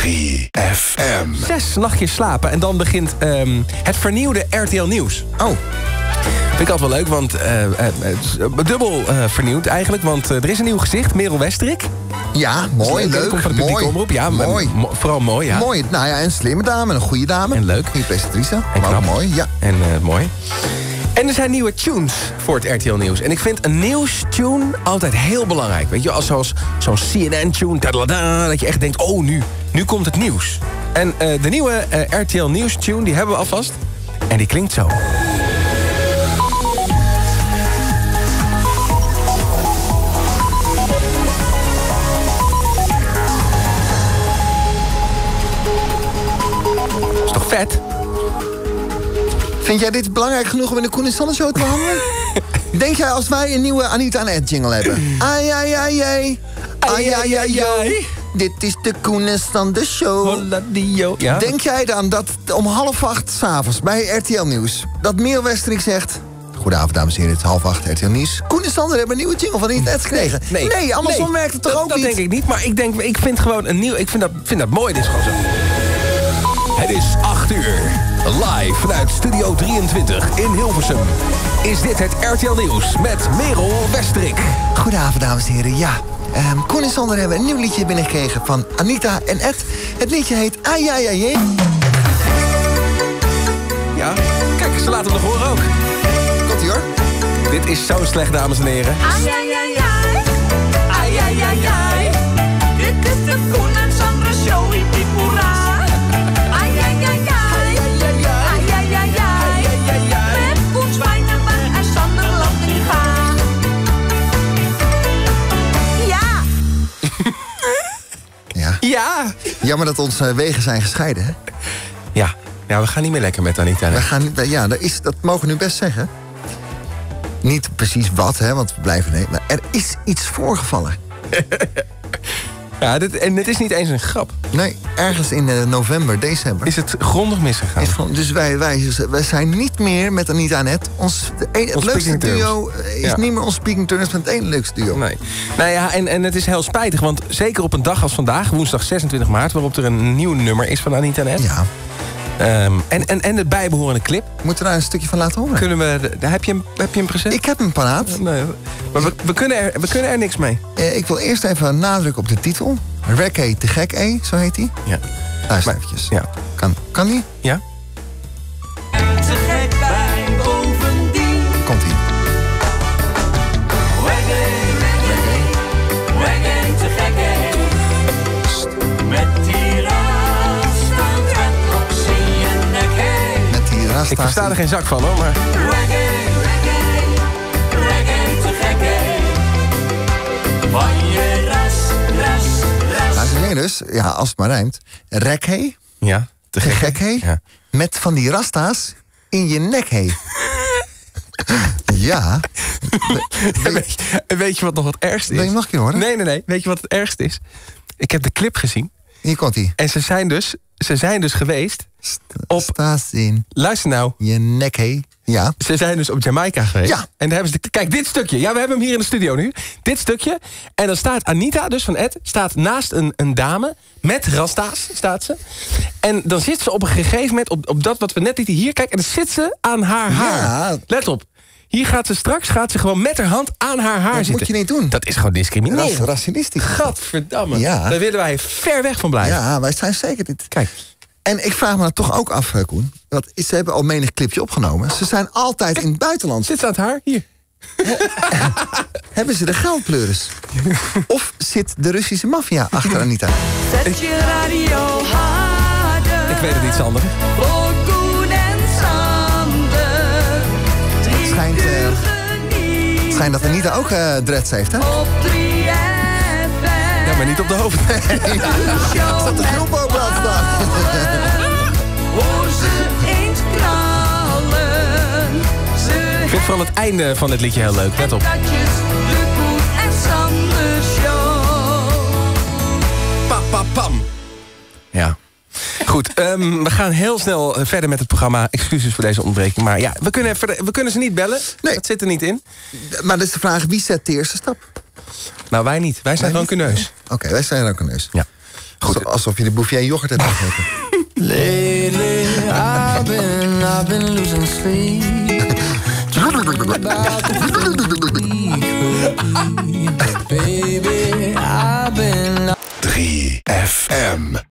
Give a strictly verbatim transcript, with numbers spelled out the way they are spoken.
drie F M. Zes nachtjes slapen en dan begint um, het vernieuwde R T L Nieuws. Oh. Vind ik altijd wel leuk, want uh, uh, het is dubbel uh, vernieuwd eigenlijk. Want uh, er is een nieuw gezicht, Merel Westerik. Ja, mooi, leuk. Komt van de publieke omroep. Ja, mooi. Mo- vooral mooi, ja. Mooi, nou ja, een slimme dame, een goede dame. En leuk. Goede presentatrice. En maar ook mooi, ja. En uh, mooi. En er zijn nieuwe tunes voor het R T L Nieuws. En ik vind een nieuwstune altijd heel belangrijk. Weet je, als zoals zo'n C N N-tune, dat je echt denkt, oh, nu, nu komt het nieuws. En uh, de nieuwe uh, R T L Nieuws-tune, die hebben we alvast. En die klinkt zo. Is toch vet? Vind jij dit belangrijk genoeg om in de Koen en Sander Show te behandelen? Denk jij als wij een nieuwe Anita en Ed jingle hebben? Ai, ai, ai, ai. Ai, ai, ai, ai. Dit is de Koen en Sander Show. Ja? Denk jij dan dat om half acht 's avonds bij R T L Nieuws... dat Merel Westerik zegt... Goedenavond, dames en heren, het is half acht, R T L Nieuws. Koen en Sander hebben een nieuwe jingle van Anita en Ed gekregen. Nee, nee andersom nee, werkt het toch dat, ook dat niet? Dat denk ik niet, maar ik, denk, ik vind gewoon een nieuw... Ik vind dat, vind dat mooi, dit is gewoon zo. Het is acht uur. Live vanuit Studio drieëntwintig in Hilversum. Is dit het R T L Nieuws met Merel Westerik. Goedenavond, dames en heren, ja. Um, Koen en Sander hebben een nieuw liedje binnengekregen van Anita en Ed. Het liedje heet Ai, ai, ai, ai. Ja, kijk, ze laten het nog horen ook. Komt-ie hoor. Dit is zo slecht, dames en heren. Ai, ai, ai, ai. Ai, ai, ai, ai. Dit is de Koen en Sander Show, hiep hiep hoera. Ai, ai, ai, ai. Ai, ai, ai, ai. Met Koen Zwijnenberg en Sander Lantinga. Ja. Ja. Ja. Jammer dat onze wegen zijn gescheiden, hè? Ja, ja, we gaan niet meer lekker met Anita. We gaan, ja, dat, is, dat mogen we nu best zeggen. Niet precies wat, hè, want we blijven... Nee, maar er is iets voorgevallen. Ja, dit, en het is niet eens een grap. Nee, ergens in uh, november, december. Is het grondig misgegaan? Is gewoon, dus wij, wij, wij zijn niet meer met Anita en Ed. Ons, de een, het Ons leukste speaking duo is ja. niet meer ons speaking terms, maar het ene leukste duo. Nee. Nou ja, en, en het is heel spijtig, want zeker op een dag als vandaag, woensdag zesentwintig maart... waarop er een nieuw nummer is van Anita en Ed. Ja. Um, en, en, en de bijbehorende clip. Moeten we daar een stukje van laten horen? Kunnen we, heb, je hem, heb je hem present? Ik heb hem paraat. Nee, maar we, we, kunnen er, we kunnen er niks mee. Eh, ik wil eerst even nadrukken op de titel. Reggae te gek, eh, zo heet hij. Ja. Luister Maar, eventjes. Ja. Kan, kan die? Ja? Te gek bij bovendien. Komt-ie. Reggae, reggae, reggae te gek, eh. Met die rasta dreadlocks in je nek, hey. Met die rasta. Ik versta er geen zak van, hoor, maar... Reggae, reggae, reggae te gek, hey. Van je ras, ras, ras. Nou, ze zeggen dus, ja, als het maar rijmt. Reggae, Ja, te te gek. gek, hé. Ja. Met van die rasta's in je nek, hé. Ja. En weet, je, en weet je wat nog het ergste is? Wil je nog een keer horen? Nee, nee, nee. Weet je wat het ergste is? Ik heb de clip gezien. Hier komt hij. En ze zijn dus, ze zijn dus geweest op... Sta's in Luister nou. je nek, hé. Ja. Ze zijn dus op Jamaica geweest. Ja. En daar hebben ze de, kijk, dit stukje. Ja, we hebben hem hier in de studio nu. Dit stukje. En dan staat Anita, dus van Ed, staat naast een, een dame. Met rasta's, staat ze. En dan zit ze op een gegeven moment op, op dat wat we net lieten. Hier, kijk, en dan zit ze aan haar haar. Ja. Let op. Hier gaat ze straks gaat ze gewoon met haar hand aan haar haar Dat zitten. moet je niet doen. Dat is gewoon discrimineren. Ras, racistisch. Gadverdamme. Ja. Daar willen wij ver weg van blijven. Ja, wij zijn zeker dit. Kijk. En ik vraag me dan toch ook af, Koen. Want ze hebben al menig clipje opgenomen. Ze zijn altijd in het buitenland. Zit ze aan het haar? Hier. Hebben ze de geldpleuris? Of zit de Russische maffia achter Anita? Zet je radio harder. Ik weet het niet, Sander. Voor Koen en Sander. Het schijnt, uh, het schijnt dat Anita ook uh, dreads heeft, hè? Op drie F M. Ja, maar niet op de hoofd. Staat de groep open aan staan. Hoor ze eens knallen. Ze Ik vind vooral het einde van dit liedje heel leuk. Let op. datjes, de Koen en Sander Show. Pa, pa, pam. Ja. Goed, um, we gaan heel snel verder met het programma. Excuses voor deze ontbreking. Maar ja, we kunnen, verder, we kunnen ze niet bellen. Nee. Dat zit er niet in. Maar dat is de vraag, wie zet de eerste stap? Nou, wij niet. Wij zijn Wij gewoon niet? keneus. Oké, okay, wij zijn ook een neus. Ja. Goed. Alsof je de Bouvier yoghurt hebt gegeten. Lately, I've been, I've been losing sleep. Dreaming about the week, baby.